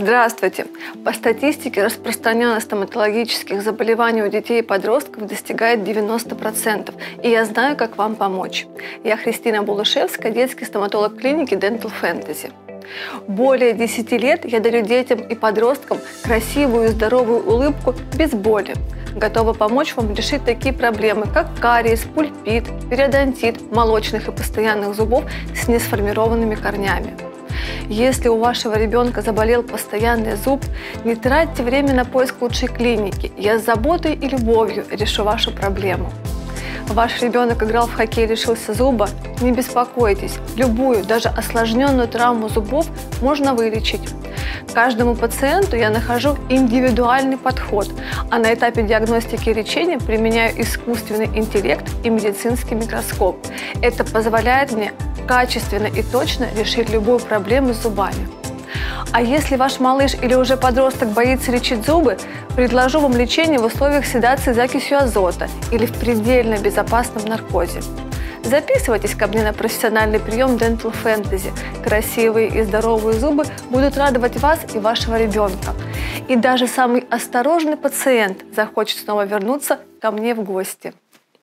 Здравствуйте! По статистике, распространенность стоматологических заболеваний у детей и подростков достигает 90%, и я знаю, как вам помочь. Я Христина Булушевская, детский стоматолог клиники Dental Fantasy. Более 10 лет я дарю детям и подросткам красивую и здоровую улыбку без боли. Готова помочь вам решить такие проблемы, как кариес, пульпит, периодонтит, молочных и постоянных зубов с несформированными корнями. Если у вашего ребенка заболел постоянный зуб, не тратьте время на поиск лучшей клиники. Я с заботой и любовью решу вашу проблему. Ваш ребенок играл в хоккей и лишился зуба? Не беспокойтесь, любую, даже осложненную травму зубов можно вылечить. Каждому пациенту я нахожу индивидуальный подход, а на этапе диагностики и лечения применяю искусственный интеллект и медицинский микроскоп. Это позволяет мне качественно и точно решить любую проблему с зубами. А если ваш малыш или уже подросток боится лечить зубы, предложу вам лечение в условиях седации закисью азота или в предельно безопасном наркозе. Записывайтесь ко мне на профессиональный прием Dental Fantasy. Красивые и здоровые зубы будут радовать вас и вашего ребенка. И даже самый осторожный пациент захочет снова вернуться ко мне в гости.